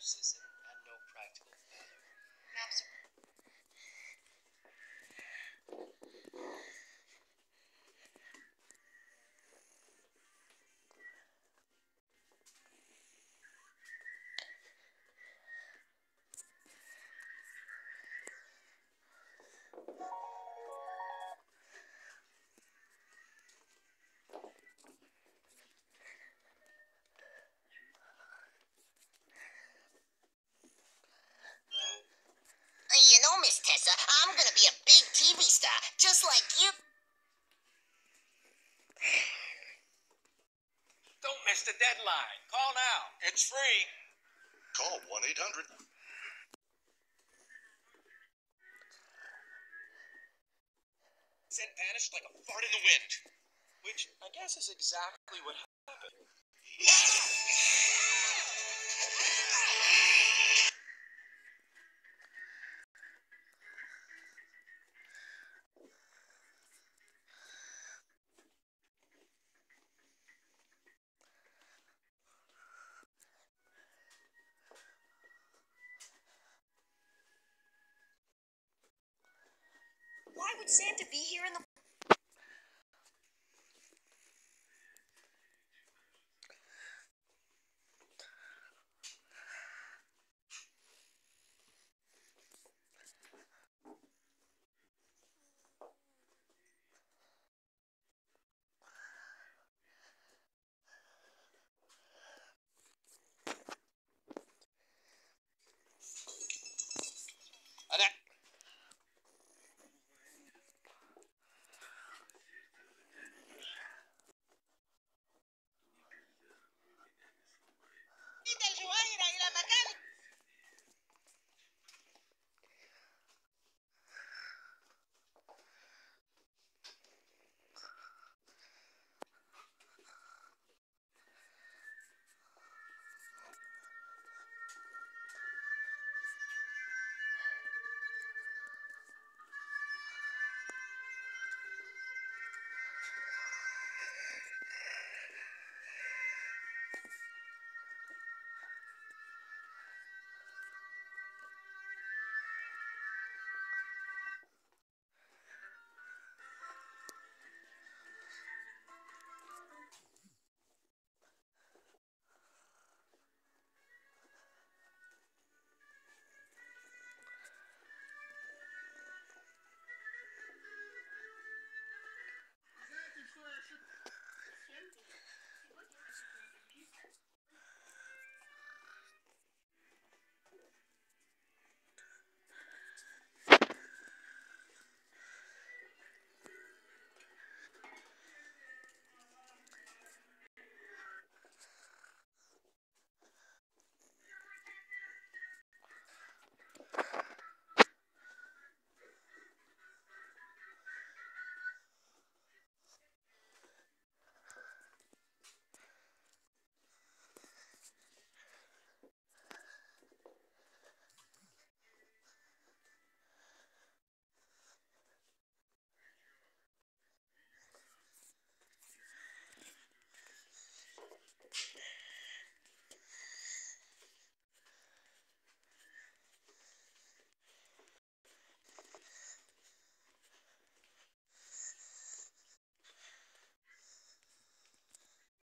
useless and had no practical value. Maps are... You know, Miss Tessa, I'm gonna be a big TV star, just like you. Don't miss the deadline. Call now. It's free. Call 1-800. Said vanished like a fart in the wind. Which I guess is exactly what happened. Why would Santa be here in the